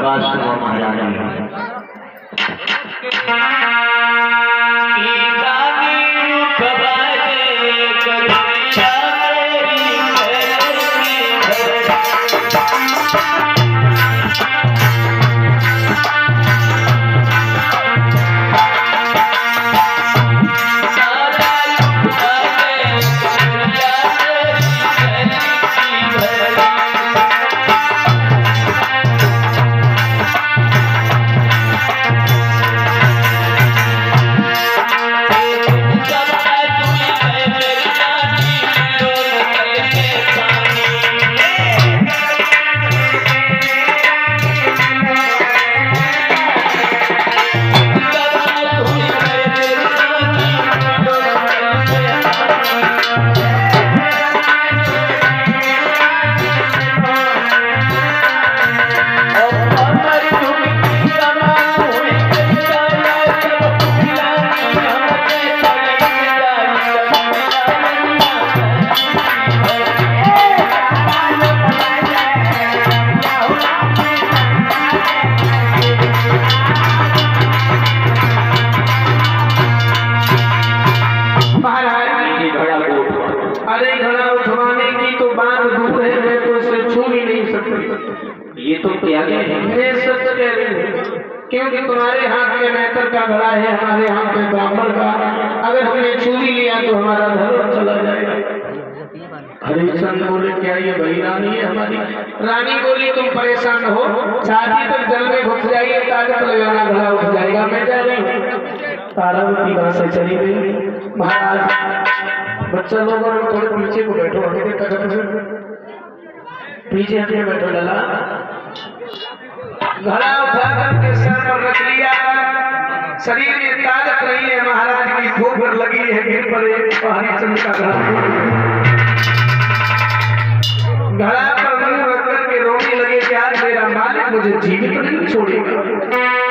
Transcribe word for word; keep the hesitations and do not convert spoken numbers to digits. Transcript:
प्रकाश महाराज ये तो क्या है, सच कह रहे हैं, क्योंकि तुम्हारे हाथ में मैटर का घड़ा है, हमारे हाथ में ब्राह्मण का। अगर हमने छू भी लिया तो हमारा धर्म चला जाएगा। हरिचंद बोले क्या ये वही रानी है हमारी? रानी बोली तुम परेशान हो, शादी तक जल में घुस जाइए, ताकत लगाना घड़ा उठ जाएगा। मैं जा रही हूँ। तारावती वहां से चली गई। महाराज बच्चा लोगों ने थोड़े पीछे को बैठो, पीछे हटे बैठो। डला घड़ा उठा करके सर पर रख लिया, शरीर में ताकत रही है। महाराज की ठोकर लगी है, गिर पड़े हरिचंद का घड़ा घड़ा पर मुंह रख करके रोने लगे कि आज मेरा मालिक मुझे जीवित नहीं छोड़ेगा।